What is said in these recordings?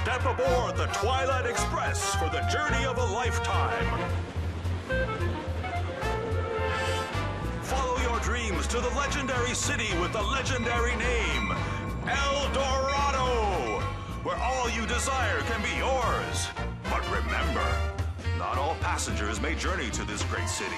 Step aboard the Twilight Express for the journey of a lifetime. Follow your dreams to the legendary city with the legendary name, El Dorado, where all you desire can be yours. But remember, not all passengers may journey to this great city.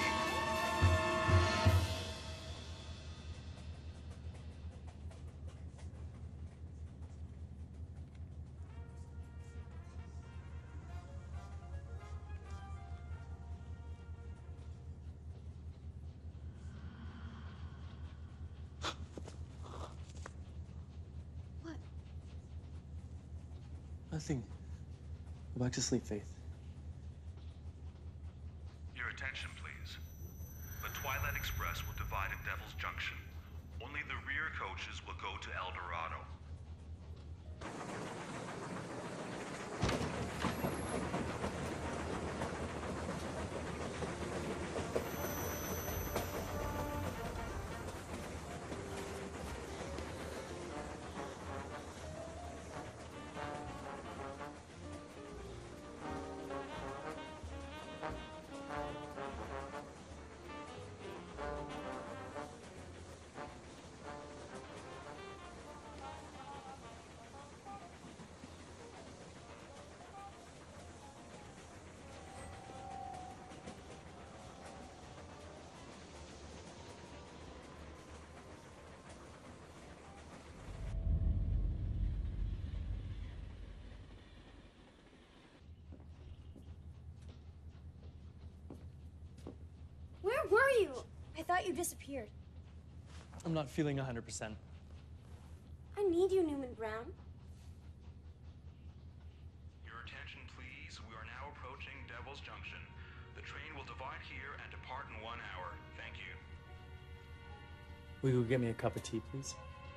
Nothing. Go back to sleep, Faith. Your attention, please. The Twilight Express will divide at Devil's Junction. Only the rear coaches will go to El Dorado. Where were you? I thought you disappeared. I'm not feeling 100%. I need you, Newman Brown. Your attention, please. We are now approaching Devil's Junction. The train will divide here and depart in 1 hour. Thank you. Will you get me a cup of tea, please?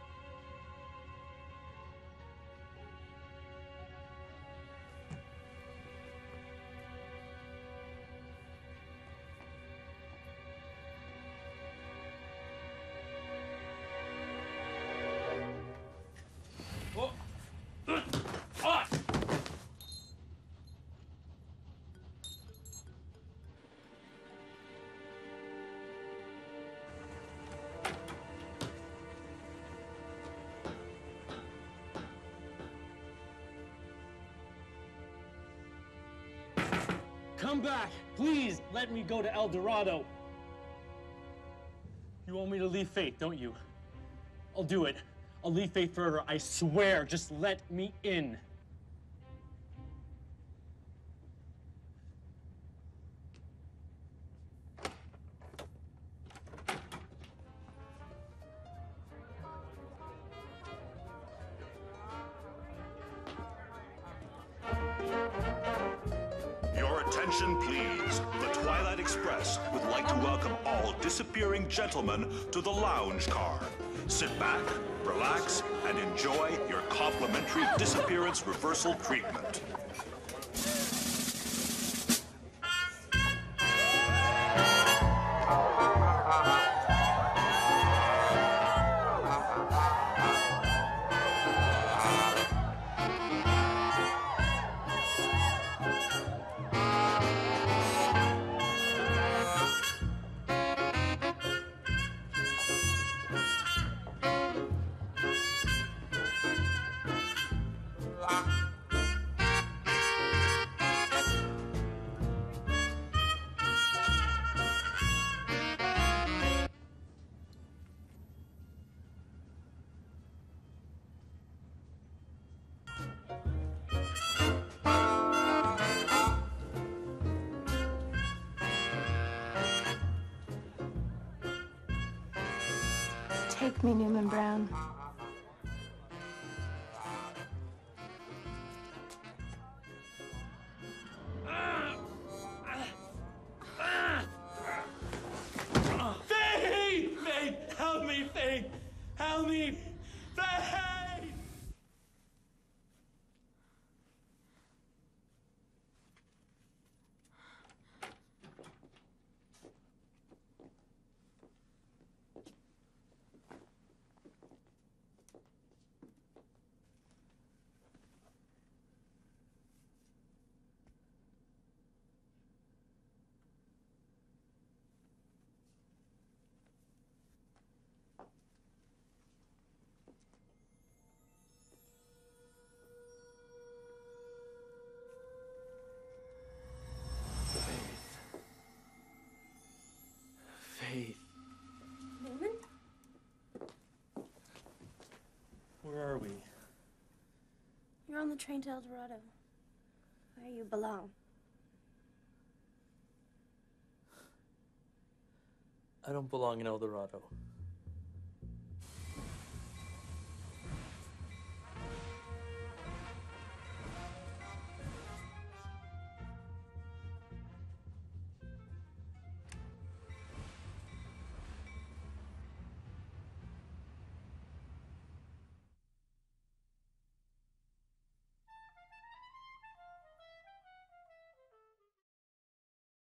Come back! Please, let me go to El Dorado. You want me to leave Faith, don't you? I'll do it. I'll leave Faith forever, I swear. Just let me in. Attention, please. The Twilight Express would like to welcome all disappearing gentlemen to the lounge car. Sit back, relax, and enjoy your complimentary disappearance reversal treatment. Take me, Newman Brown. Faith! Faith! Help me, Faith! Help me! Faith! You're on the train to El Dorado, where you belong. I don't belong in El Dorado.